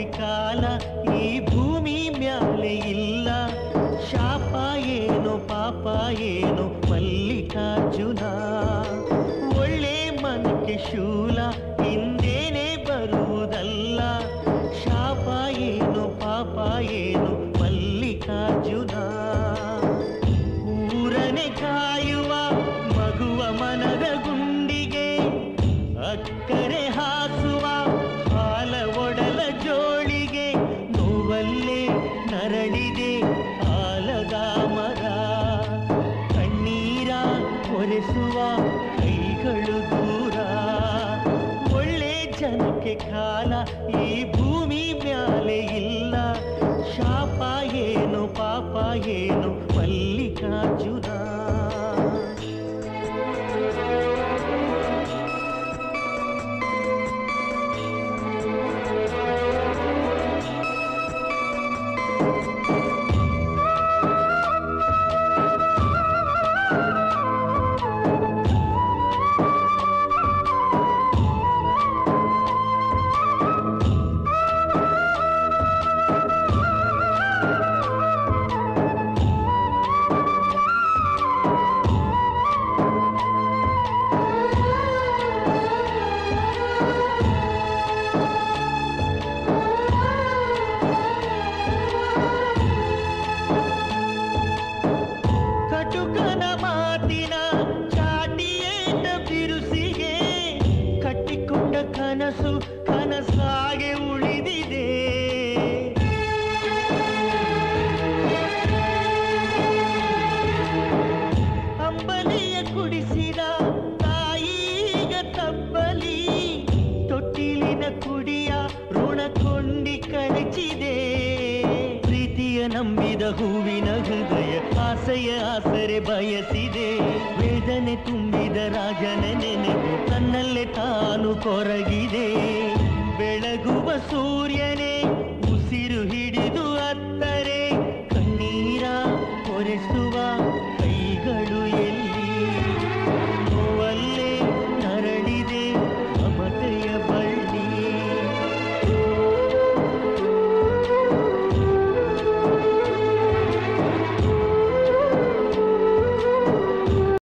ಜನಕ್ಕೆ ಕಾಲ ಈ ಭೂಮಿ ಮ್ಯಾಲೆ ಇಲ್ಲ. ಶಾಪ ಏನು ಪಾಪ ಏನು ಮಲ್ಲಿಕಾರ್ಜುನ, ಒಳ್ಳೆ ಮನಕ್ಕೆ ಶೂಲ ಹಿಂದೇನೆ ಬರುವುದಲ್ಲ. ಶಾಪ ಏನು ಪಾಪ ಏನು ಮಲ್ಲಿಕಾರ್ಜುನ, ಊರನೆ ಕಾಯುವ ಮಗುವ ಮನದ ಗುಂಡಿಗೆ ಅಕ್ಕರೆ ಹಾಸುವ ಹಾಲ ಒಡಲ ಜೋಳಿಗೆ. ನೋವಲ್ಲೇ ನರಳಿದೆ ಆಲದ ಮರ, ಕಣ್ಣೀರ ಒರೆಸುವ ಕೈಗಳು ದೂರ. ಒಳ್ಳೆ ಜನಕ್ಕೆ ಕಾಲ ಈ ಭೂಮಿ ಮ್ಯಾಲೆ ಇಲ್ಲ. ಶಾಪ ಏನು ಪಾಪ ಏನು ಮಲ್ಲಿಕಾರ್ಜುನ. ಕಟುಕನ ಮಾತಿನ ಚಾಟಿಯೇಟ ಬಿರುಸಿಗೆ ಕಟ್ಟಿಕೊಂಡ ಕನಸು ಕನಸಾಗೆ ಉಳಿದಿದೆ. ಅಂಬಲಿಯ ಕುಡಿಸಿದ ತಾಯಿಗ ತಬ್ಬಲಿ, ತೊಟ್ಟಿಲಿನ ಕುಡಿಯ ಋಣಕೊಂಡಿ ಕಳಚಿದೆ. ಪ್ರೀತಿಯ ನಂಬಿದ ಹೂವಿನ ಹೃದಯ ಆಸೆಯ ಆಸರೆ ಬಯಸಿದೆ. ವೇದನೆ ತುಂಬಿದ ರಾಜನ ನೆನೆದು ತನ್ನಲ್ಲೇ ತಾನು ಕೊರಗಿದೆ. ಬೆಳಗುವ ಸೂರ್ಯ